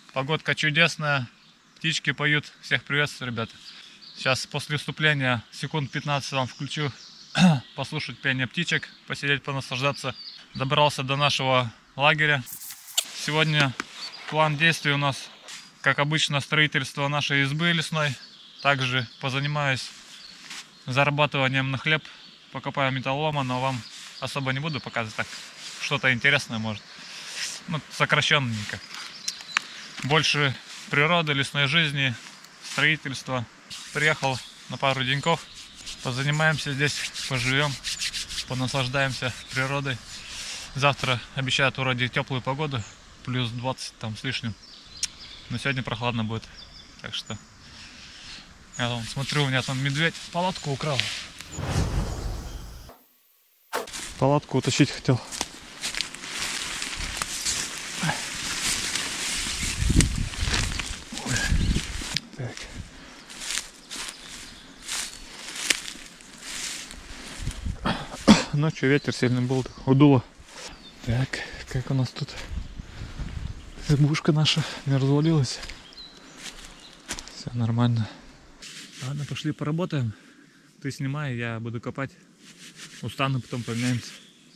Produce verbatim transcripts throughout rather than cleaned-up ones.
Погодка чудесная, птички поют. Всех приветствую, ребята. Сейчас после вступления секунд пятнадцать вам включу послушать пение птичек, посидеть, понаслаждаться. Добрался до нашего лагеря. Сегодня план действий у нас, как обычно, строительство нашей избы лесной. Также позанимаюсь зарабатыванием на хлеб, покопаю металлолома, но вам особо не буду показывать, так что-то интересное может. Ну, сокращенненько. Больше природы, лесной жизни, строительства. Приехал на пару деньков, позанимаемся здесь, поживем, понаслаждаемся природой. Завтра обещают вроде теплую погоду, плюс двадцать там с лишним. Но сегодня прохладно будет, так что я там смотрю, у меня там медведь палатку украл. Палатку утащить хотел. Так. Ночью ветер сильный был, удуло. Так, как у нас тут избушка наша не развалилась. Все нормально. Ладно, пошли поработаем. Ты снимай, я буду копать. Устану, потом поменяемся.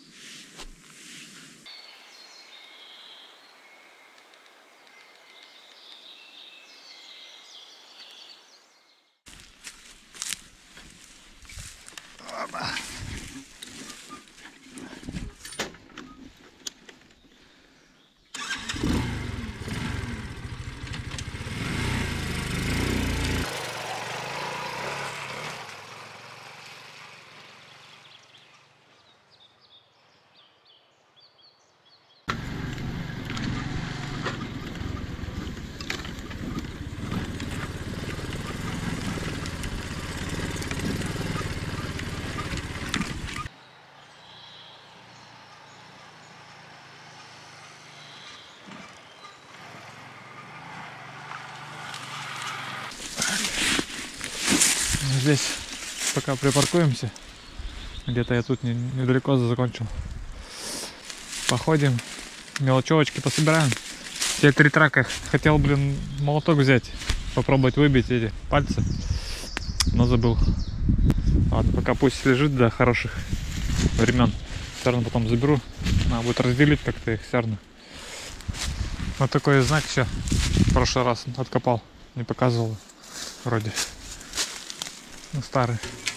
Здесь пока припаркуемся, где-то я тут не, недалеко закончил. Походим, мелочевочки пособираем. Все три трака хотел, блин, молоток взять, попробовать выбить эти пальцы, но забыл. Ладно, пока пусть лежит до хороших времен. Все равно потом заберу, надо будет разделить как-то их все равно. Вот такой знак еще в прошлый раз откопал, не показывал вроде. Ну, старый.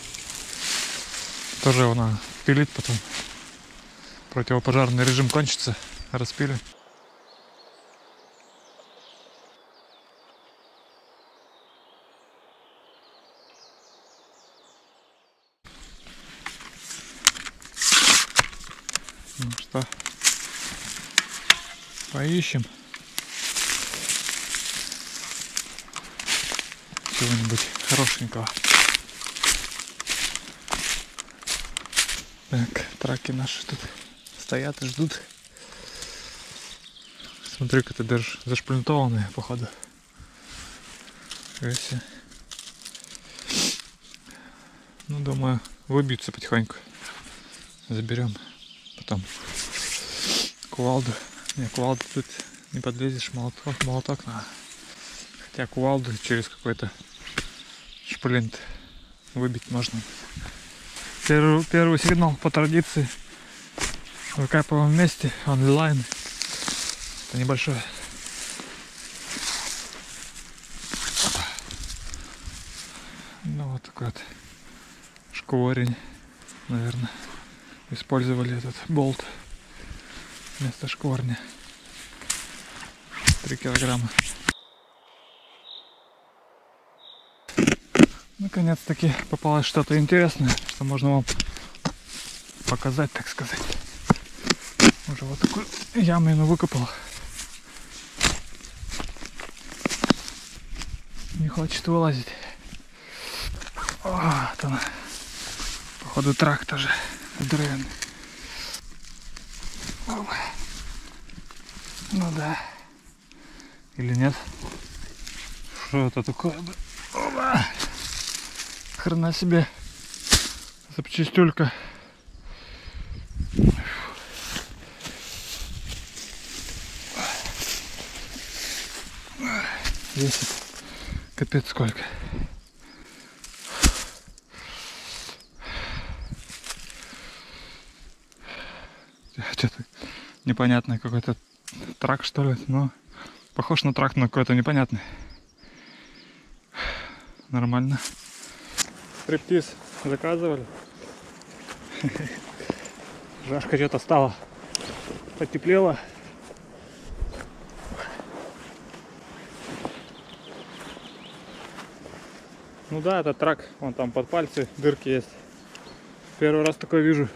Тоже его надо пилить потом. Противопожарный режим кончится, распилим. Ну что, поищем чего-нибудь хорошенького. Так, траки наши тут стоят и ждут. Смотри-ка, это даже зашплинтованные, походу. Ну, думаю, выбьются потихоньку. Заберем потом кувалду. Не, кувалду тут не подлезешь, молоток, молоток надо. Хотя кувалду через какой-то шплинт выбить можно. Первый, первый сигнал по традиции. Выкапываем вместе, онлайн. Это небольшое. Ну вот такой вот шкворень, наверное. Использовали этот болт вместо шкворня. Три килограмма. Наконец-таки попалось что-то интересное, что можно вам показать, так сказать. Уже вот такую яму выкопал. Не хочет вылазить. О, вот она. Походу трак тоже древний. Ну да. Или нет? Что это такое? Оба! Хрена себе запчастюлька. весит капец сколько. Что-то непонятный какой-то трак, что ли, но похож на трак, но какой-то непонятный. Нормально. Стриптиз заказывали. Жашка что-то стала. Потеплело. Ну да, это трак. Вон там под пальцы дырки есть. Первый раз такое вижу.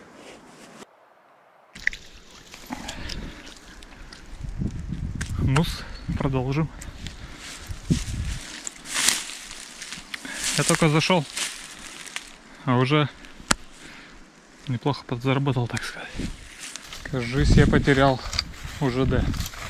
Ну, продолжим. Я только зашел, а уже неплохо подзаработал, так сказать. Кажись, я потерял уже ЖД.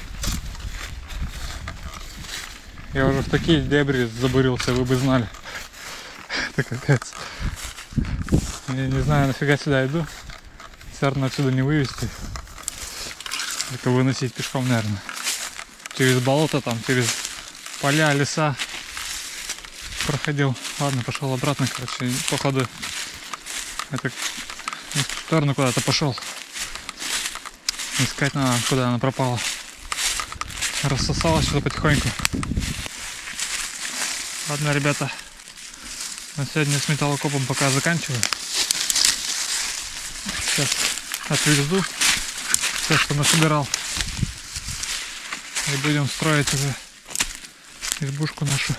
Я уже в такие дебри забурился, вы бы знали. Это капец. Я не знаю, нафига сюда иду. Все равно отсюда не вывести. Это выносить пешком, наверное. Через болото, там, через поля, леса проходил. Ладно, пошел обратно, короче, походу это в сторону куда-то пошел. Искать надо, куда она пропала. Рассосалась что-то потихоньку. Ладно, ребята, на сегодня с металлокопом пока заканчиваю. Сейчас отвезу все, что насобирал. И будем строить уже избушку нашу.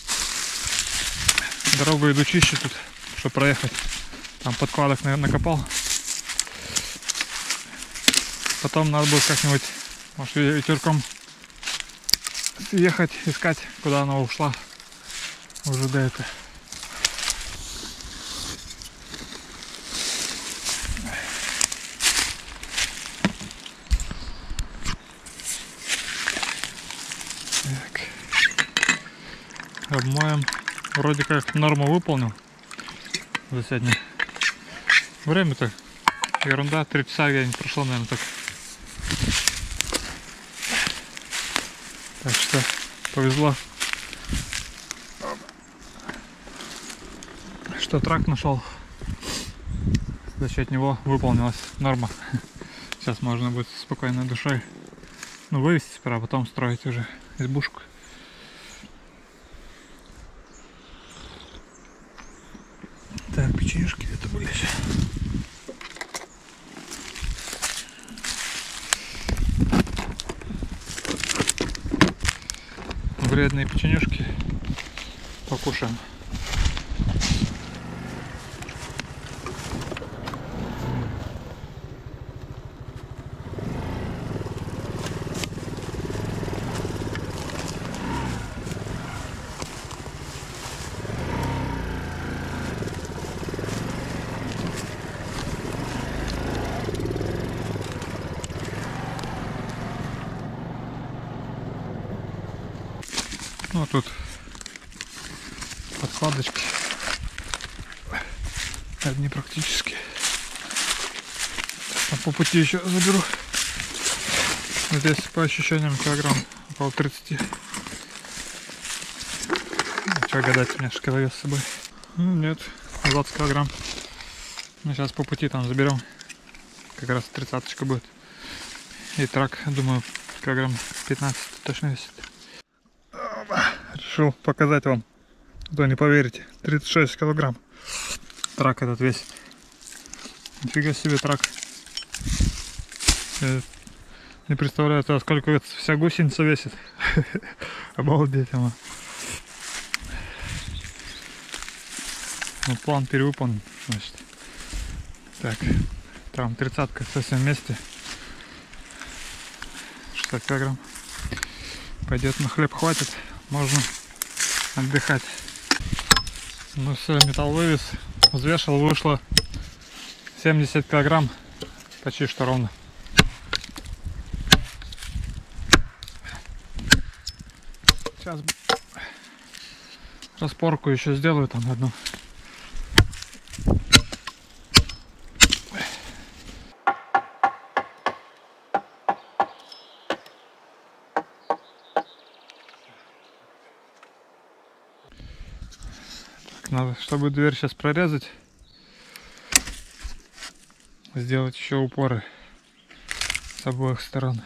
Дорогу иду чище тут, чтобы проехать. Там подкладок, наверное, накопал. Потом надо будет как-нибудь, может, ветерком ехать, искать, куда она ушла. Уже до этого. Так. Обмоем. Вроде как норму выполнил за сегодня. Время-то ерунда, три часа я не прошло, наверное, так. Так что повезло, что трак нашел. За счет него выполнилась норма. Сейчас можно будет с спокойной душой, ну, вывести сперва, а потом строить уже избушку. Так, печенюшки где-то были. Вредные печенюшки. Покушаем. Ну, тут подкладочки одни практически. А по пути еще заберу. Здесь по ощущениям килограмм около тридцати. Ну, что гадать, у меня шкаловес с собой. Ну, нет, двадцать килограмм. Мы сейчас по пути там заберем. Как раз тридцаточка будет. И трак, думаю, килограмм пятнадцать точно весит. Решил показать вам, а то не поверите, тридцать шесть килограмм трак этот весит. Нифига себе трак. Я не представляю, сколько это вся гусеница весит. Обалдеть, ама. Ну, план перевыполнен, значит. Так, там тридцатка в совсем месте. шестьдесят килограмм. Пойдет, на хлеб хватит. Можно отдыхать. Ну все, металл вывез, взвешивал, вышло семьдесят килограмм, почти что ровно. Сейчас распорку еще сделаю там одну. Надо, чтобы дверь сейчас прорезать, сделать еще упоры с обоих сторон.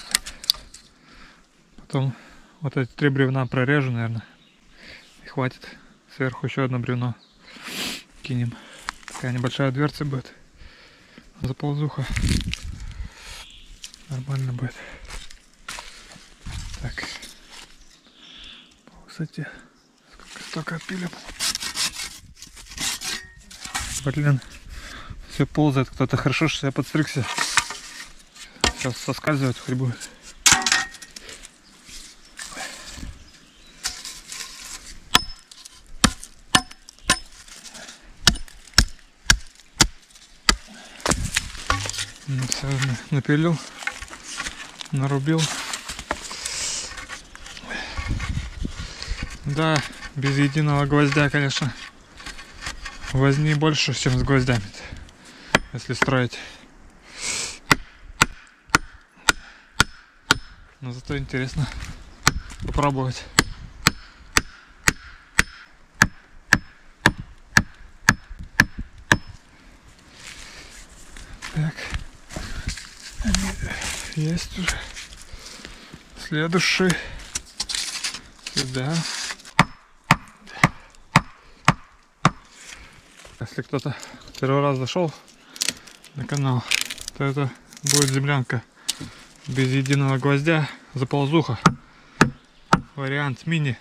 Потом вот эти три бревна прорежу, наверное, и хватит. Сверху еще одно бревно кинем. Такая небольшая дверца будет. Заползуха. Нормально будет. Так. По высоте. Сколько столько отпилим. Блин. Все ползает. Кто-то хорошо, что я подстригся. Сейчас соскальзывать хоть будет. Ну, все, напилил, нарубил. Да, без единого гвоздя, конечно, возни больше, чем с гвоздями, если строить. Но зато интересно попробовать. Так. Есть уже. Следующий. Сюда. Если кто-то первый раз зашел на канал, то это будет землянка без единого гвоздя, заползуха. Вариант мини.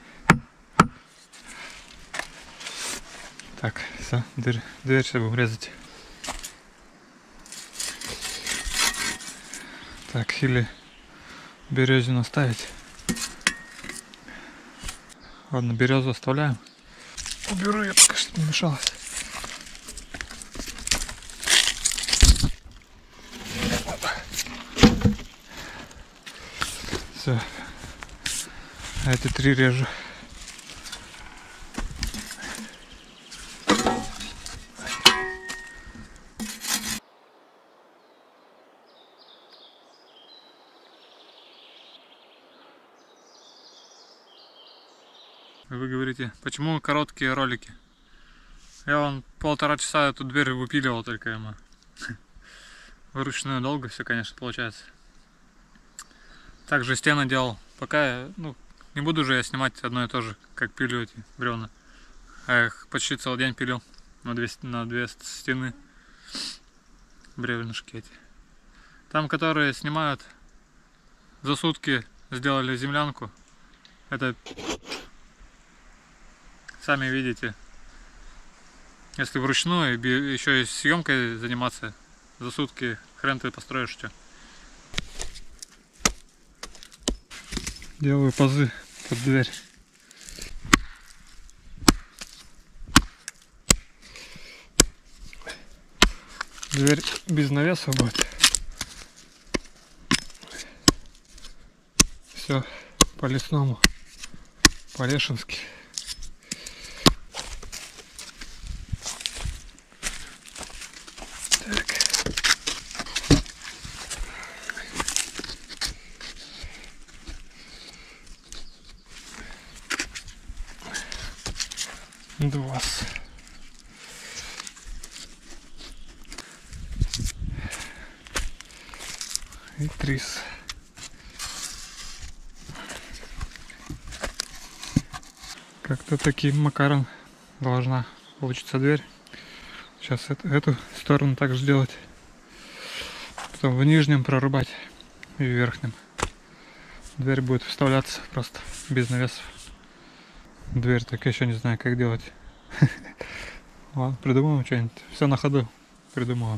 Так, все, дверь, дверь сейчас будем резать. Так, или березину оставить. Ладно, березу оставляем. Уберу ее, пока что не мешалось. Все. А эти три режу. Вы говорите, почему короткие ролики? Я вон полтора часа эту дверь выпиливал только ему. Вручную долго все, конечно, получается. Также стены делал. Пока я, ну, не буду же я снимать одно и то же, как пилю эти бревна. А я их почти целый день пилил на две, на две стены. Бревнышки эти. Там, которые снимают за сутки, сделали землянку. Это... Сами видите, если вручную, еще и съемкой заниматься, за сутки хрен ты построишь что. Делаю пазы под дверь. Дверь без навеса будет. Все по лесному, по-лешински. Два. И три. Как-то таким макаром должна получиться дверь. Сейчас эту, эту сторону также сделать. Потом в нижнем прорубать и в верхнем. Дверь будет вставляться просто без навесов. Дверь так еще не знаю, как делать. Ладно, придумаем что-нибудь. Все на ходу придумаем.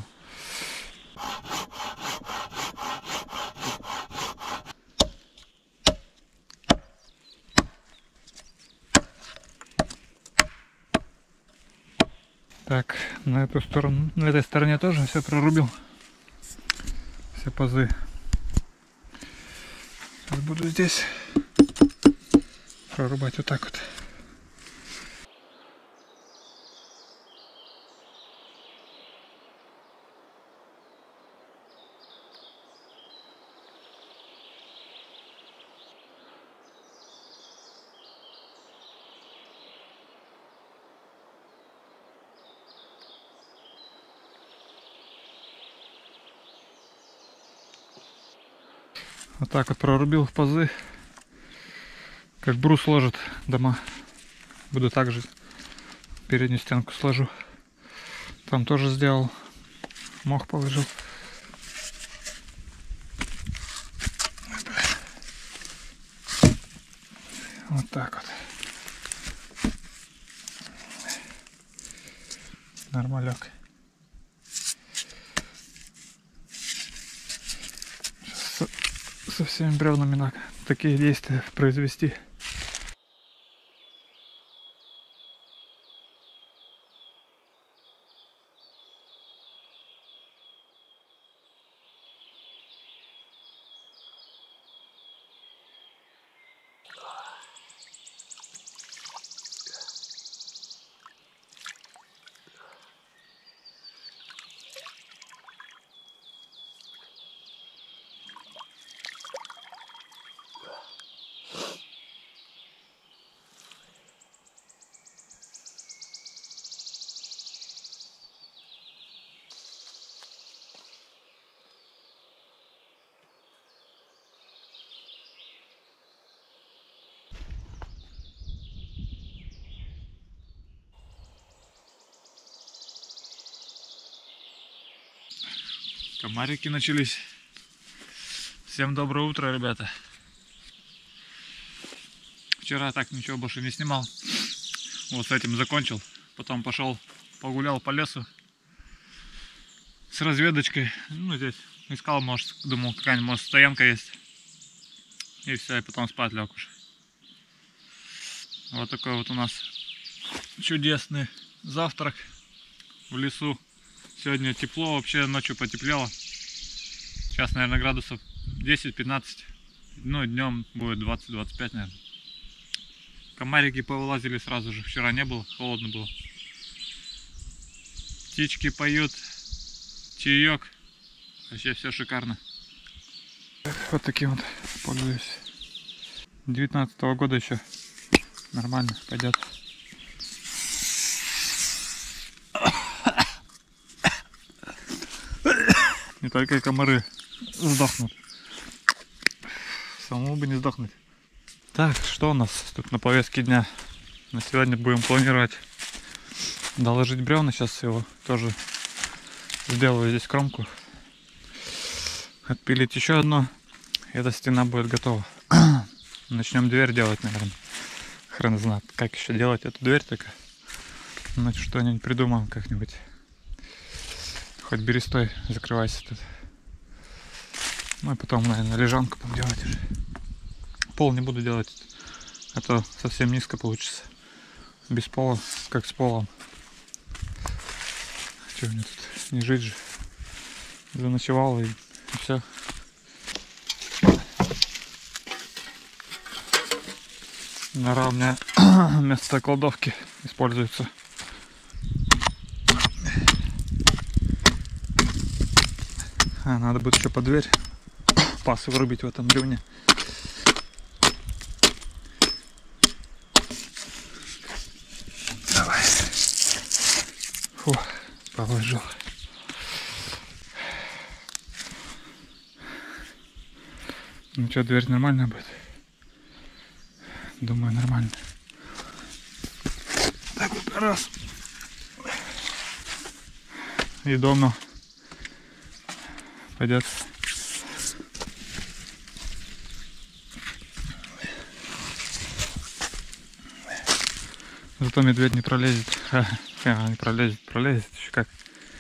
Так, на эту сторону, на этой стороне тоже все прорубил. Все пазы. Сейчас буду здесь прорубать вот так вот. Вот так вот прорубил в пазы. Как брус ложит дома. Буду также переднюю стенку сложу. Там тоже сделал. Мох положил. Вот так вот. Нормалек. Со, со всеми бревнами на такие действия произвести. Комарики начались. Всем доброе утро, ребята. Вчера так ничего больше не снимал. Вот с этим закончил. Потом пошел погулял по лесу с разведочкой. Ну, здесь искал, может, думал, какая-нибудь, может, стоянка есть. И все, и потом спать лег уже. Вот такой вот у нас чудесный завтрак в лесу. Сегодня тепло, вообще ночью потеплело. Сейчас, наверное, градусов десять-пятнадцать. Ну, днем будет двадцать-двадцать пять, наверное. Комарики повылазили сразу же. Вчера не было, холодно было. Птички поют. Чаек. Вообще все шикарно. Вот таким вот пользуюсь. девятнадцатого года еще. Нормально пойдет. Не только комары сдохнут. Самому бы не сдохнуть. Так, что у нас тут на повестке дня? На сегодня будем планировать доложить бревна. Сейчас его тоже сделаю здесь кромку. Отпилить еще одно. Эта стена будет готова. Начнем дверь делать, наверное. Хрен знает, как еще делать эту дверь только. Ну, что-нибудь придумаем как-нибудь. Хоть берестой закрывайся тут. Ну и потом, наверное, лежанку будем делать уже. Пол не буду делать, а то совсем низко получится. Без пола, как с полом. Че мне тут не жить же. Заночевал и, и все. Нора у меня вместо кладовки используется. А, надо будет еще под дверь паз вырубить в этом бревне. Давай. Фу, положил. Ну что, дверь нормальная будет? Думаю, нормально. Так вот, раз. И дома пойдет. Зато медведь не пролезет. А, а, не пролезет, пролезет еще как.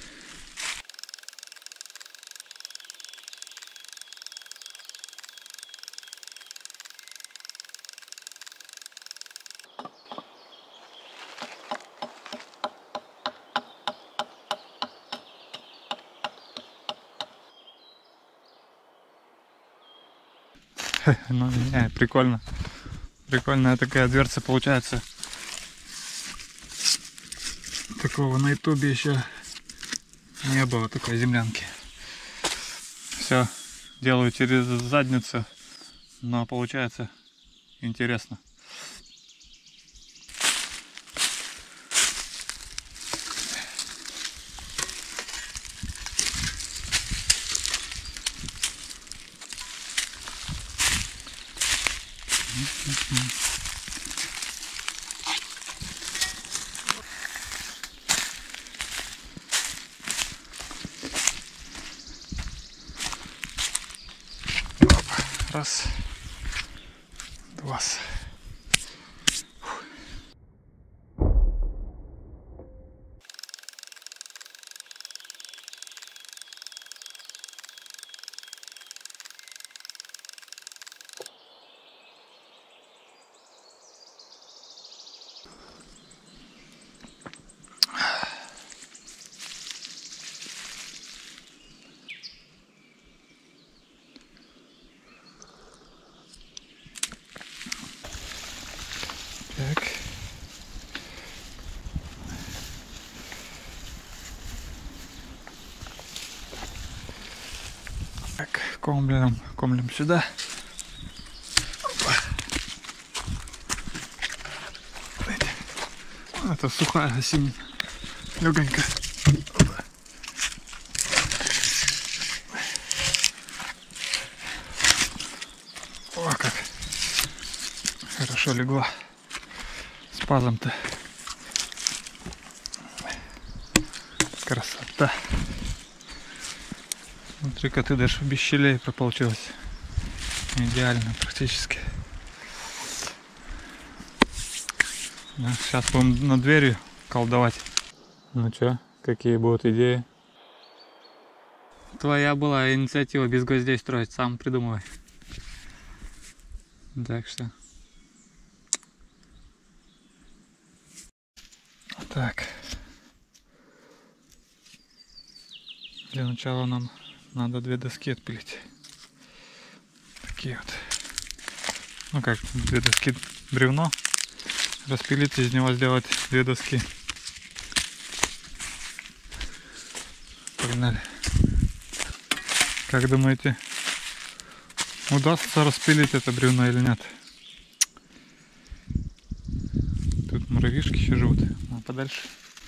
Ну, не, прикольно. Прикольная такая дверца получается. Такого на ютубе еще не было, такой землянки. Все делаю через задницу, но получается интересно. Раз, два. Так. Так, комлем, комлем сюда. Это сухая осенняя, легонько. О, как хорошо легла. С пазом-то. Красота. Смотри-ка, ты даже без щелей прополучилась. Идеально практически. Да, сейчас будем над дверью колдовать. Ну чё, какие будут идеи? Твоя была инициатива без гвоздей строить, сам придумывай. Так что... Так. Для начала нам надо две доски отпилить. Такие вот. Ну как, две доски бревно. Распилить, из него сделать две доски. Погнали. Как думаете, удастся распилить это бревно или нет? Тут муравьишки еще живут. А подальше.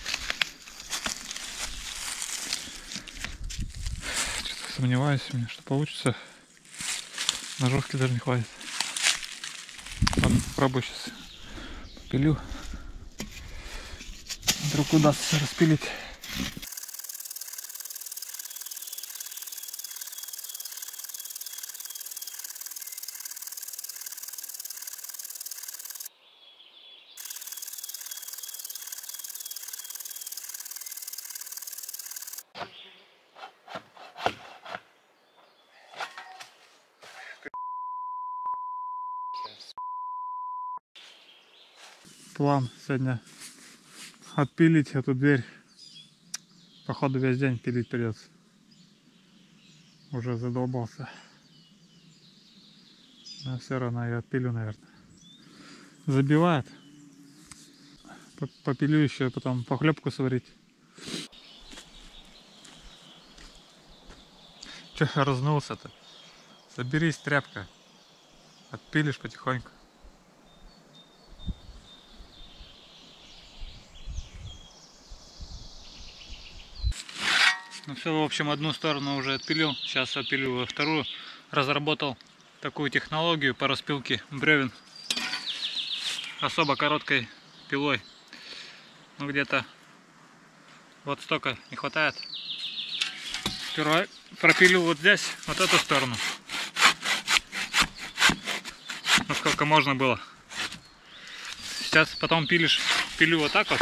Что-то сомневаюсь, у меня, что получится. Ножовки даже не хватит. Ладно, попробую сейчас. Пилю. Вдруг удастся распилить. План сегодня отпилить эту дверь. Походу весь день пилить придется. Уже задолбался. Но все равно я отпилю, наверное. Забивает. Попилю еще, потом похлебку сварить. Че разнулся-то? Соберись, тряпка. Отпилишь потихоньку. Ну все, в общем, одну сторону уже отпилил. Сейчас отпилю вторую. Разработал такую технологию по распилке бревен особо короткой пилой. Ну где-то вот столько не хватает. Сперва пропилю вот здесь, вот эту сторону. Насколько можно было. Сейчас потом пилишь, пилю вот так вот.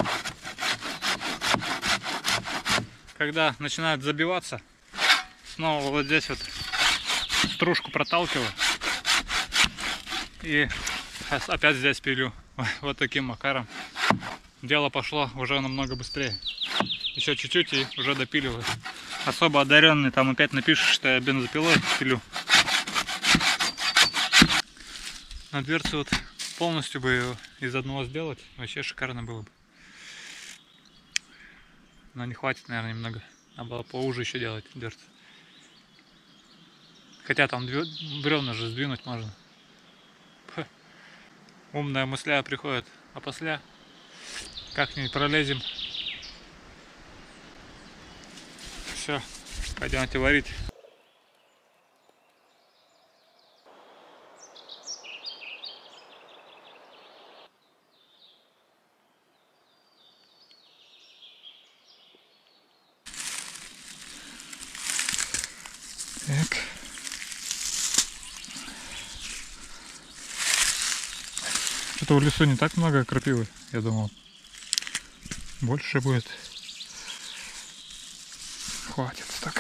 Когда начинает забиваться, снова вот здесь вот стружку проталкиваю и опять здесь пилю. Вот таким макаром. Дело пошло уже намного быстрее. Еще чуть-чуть и уже допиливаю. Особо одаренный там опять напишет, что я бензопилой пилю. На дверцу вот полностью бы ее из одного сделать, вообще шикарно было бы. Но не хватит, наверное, немного. Надо было поуже еще делать дверцу. Хотя там бревна же сдвинуть можно. Ха. Умная мысля приходит, а после как-нибудь пролезем. Все, пойдемте варить. Так. Что-то в лесу не так много крапивы, я думал. Больше будет. Хватит так.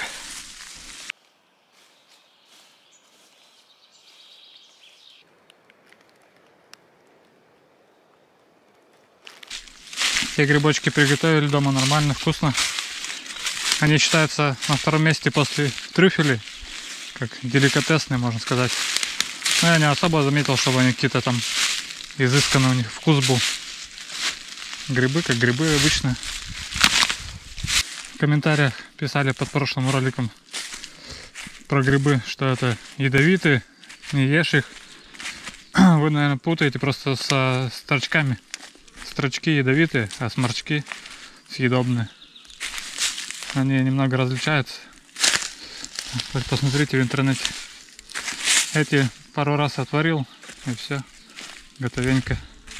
Те грибочки приготовили дома нормально, вкусно. Они считаются на втором месте после трюфелей, как деликатесные, можно сказать. Но я не особо заметил, чтобы они какие-то там изысканный у них вкус был. Грибы как грибы обычно. В комментариях писали под прошлым роликом про грибы, что это ядовитые, не ешь их. Вы, наверное, путаете просто со строчками. Строчки ядовитые, а сморчки съедобные. Они немного различаются. Посмотрите в интернете. Эти пару раз отварил, и все. Готовенько.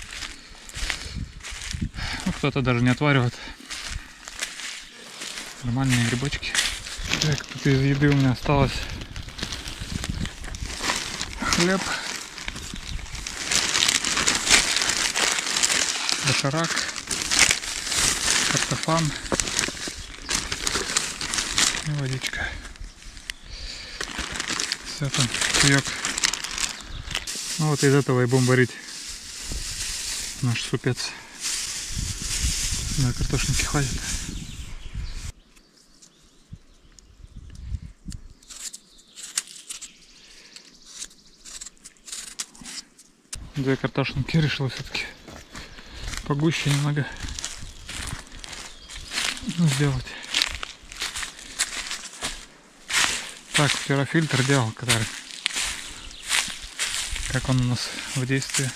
Ну, кто-то даже не отваривает. Нормальные грибочки. Так, тут из еды у меня осталось хлеб, доширак, картофан и водичка. Все там, чаек. Ну вот из этого и будем варить наш супец. Да, картошинки хватит. Две картошинки решил все-таки погуще немного сделать. Так, феррофильтр делал, который, как он у нас в действии.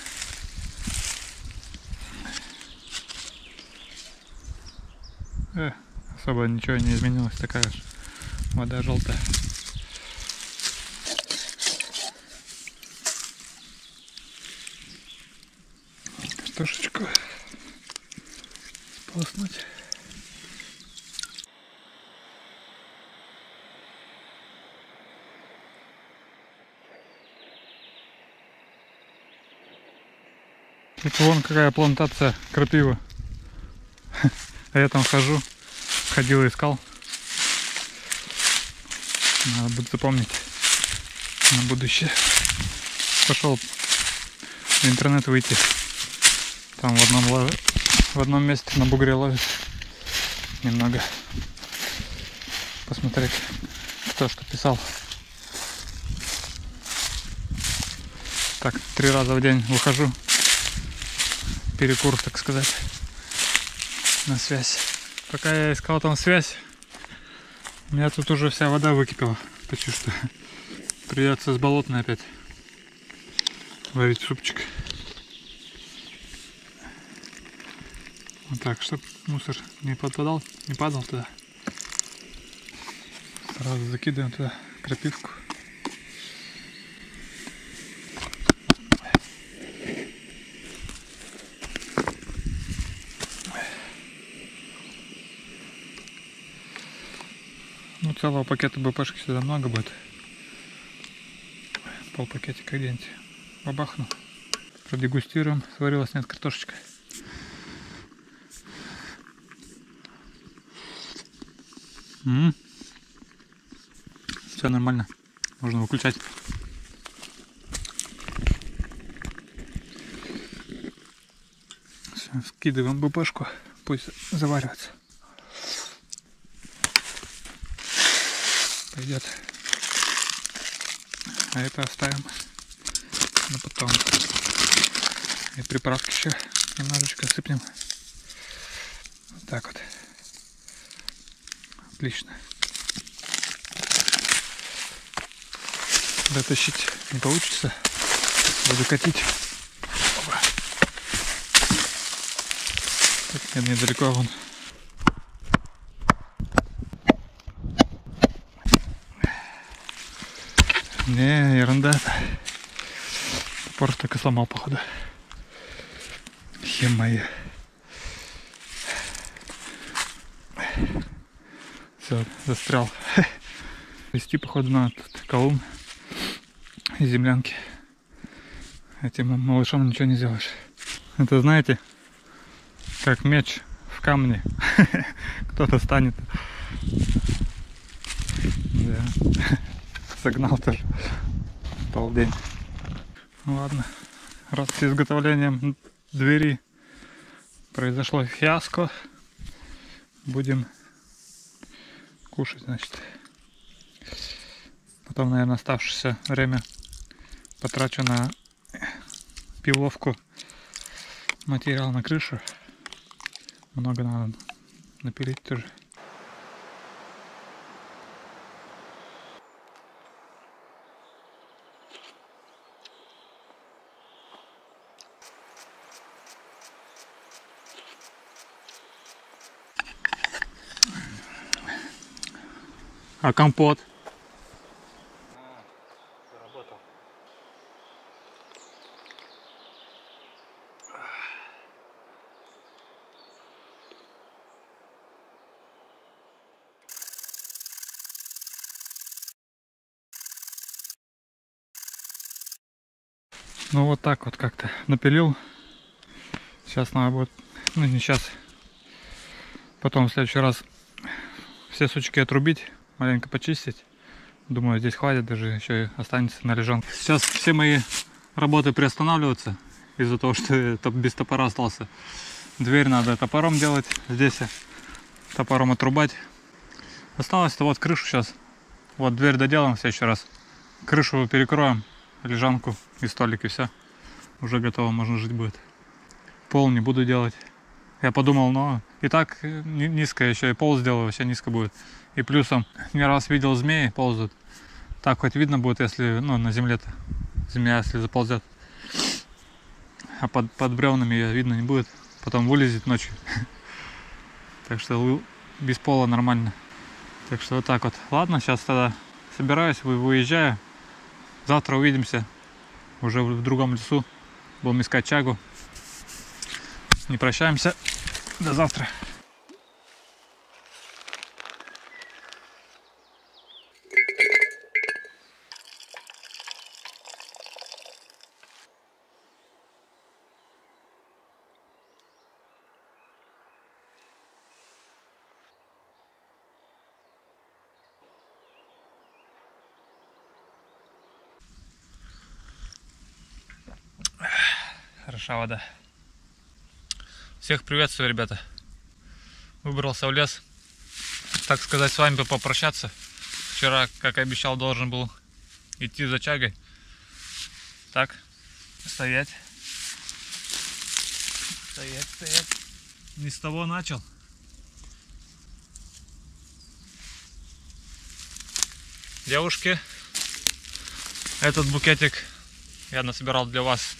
Э, особо ничего не изменилось, такая же вода желтая. Картошечку сполоснуть. Тут вон какая плантация крапивы. А я там хожу, ходил и искал. Надо будет запомнить на будущее. Пошел в интернет выйти. Там в одном, лож... в одном месте на бугре ловит. Немного посмотреть, кто что писал. Так, три раза в день выхожу. Перекур, так сказать, на связь. Пока я искал там связь, у меня тут уже вся вода выкипела. Почти что придется с болотной опять варить супчик. Вот так, чтобы мусор не подпадал, не падал туда. Сразу закидываем туда крапивку. Ну, целого пакета БПшки сюда много будет. Пол пакетика где-нибудь бабахну. Продегустируем. Сварилась, нет, картошечка. М-м-м. Все нормально. Можно выключать. Все, скидываем БПшку. Пусть заваривается. Пойдет. А это оставим на потом. И приправки еще немножечко сыпнем. Вот так вот. Отлично. Дотащить не получится. Буду катить. Опа. Так, нет, недалеко вон. Не, ерунда-то. Топор так и сломал, походу. Е-мое. Все, застрял. Вести, походу, надо тут. колумн и землянки. Этим малышом ничего не сделаешь. Это, знаете, как меч в камне. Кто-то станет. Да. Согнал тоже. Полдень. Ладно. Раз с изготовлением двери произошло фиаско, будем кушать, значит. Потом, наверное, оставшееся время потрачу на пиловку, материал на крышу. Много надо напилить тоже. А компот? А, заработал. Ну вот так вот как-то напилил. Сейчас надо будет, ну не сейчас, потом в следующий раз все сучки отрубить, маленько почистить. Думаю, здесь хватит, даже еще и останется на лежанке. Сейчас все мои работы приостанавливаются из-за того, что я без топора остался. Дверь надо топором делать, здесь топором отрубать. Осталось-то вот крышу сейчас. Вот дверь доделаем в следующий раз. Крышу перекроем, лежанку и столик, и все. Уже готово, можно жить будет. Пол не буду делать. Я подумал, но и так низко, еще и пол сделаю, вообще низко будет. И плюсом, не раз видел, змеи ползают. Так хоть видно будет, если, ну, на земле-то змея, если заползет. А под, под бревнами ее видно не будет. Потом вылезет ночью. Так что без пола нормально. Так что вот так вот. Ладно, сейчас тогда собираюсь, выезжаю. Завтра увидимся уже в другом лесу. Будем искать чагу. Не прощаемся. До завтра. Хороша вода. Всех приветствую, ребята. Выбрался в лес, так сказать, с вами попрощаться. Вчера, как и обещал, должен был идти за чагой. Так, стоять. Стоять, стоять. Не с того начал. Девушки, этот букетик я насобирал для вас.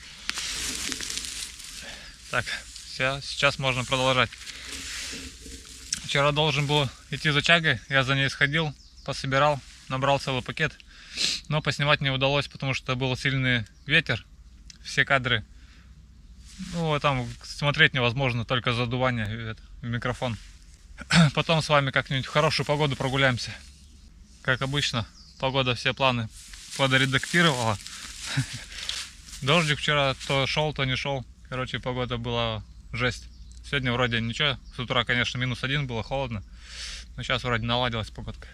Так, все, сейчас можно продолжать. Вчера должен был идти за чагой, я за ней сходил, пособирал, набрал целый пакет. Но поснимать не удалось, потому что был сильный ветер. Все кадры, ну, там смотреть невозможно, только задувание в микрофон. Потом с вами как-нибудь в хорошую погоду прогуляемся. Как обычно, погода все планы подредактировала. Дождик вчера то шел, то не шел. Короче, погода была жесть. Сегодня вроде ничего. С утра, конечно, минус один, было холодно. Но сейчас вроде наладилась погодка.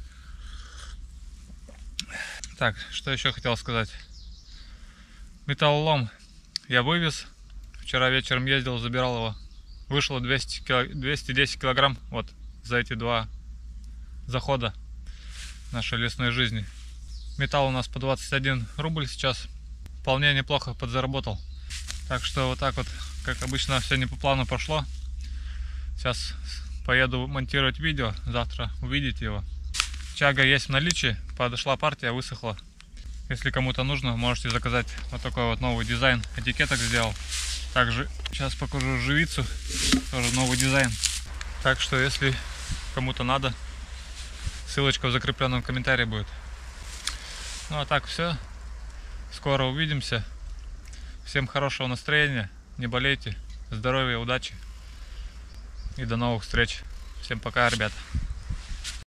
Так, что еще хотел сказать. Металлолом я вывез. Вчера вечером ездил, забирал его. Вышло двести, двести десять килограмм. Вот, за эти два захода нашей лесной жизни. Металл у нас по двадцать один рубль сейчас. Вполне неплохо подзаработал. Так что вот так вот, как обычно, все не по плану прошло. Сейчас поеду монтировать видео, завтра увидите его. Чага есть в наличии, подошла партия, высохла. Если кому-то нужно, можете заказать. Вот такой вот новый дизайн этикеток сделал. Также сейчас покажу живицу, тоже новый дизайн. Так что если кому-то надо, ссылочка в закрепленном комментарии будет. Ну а так все, скоро увидимся. Всем хорошего настроения, не болейте, здоровья, удачи и до новых встреч. Всем пока, ребята.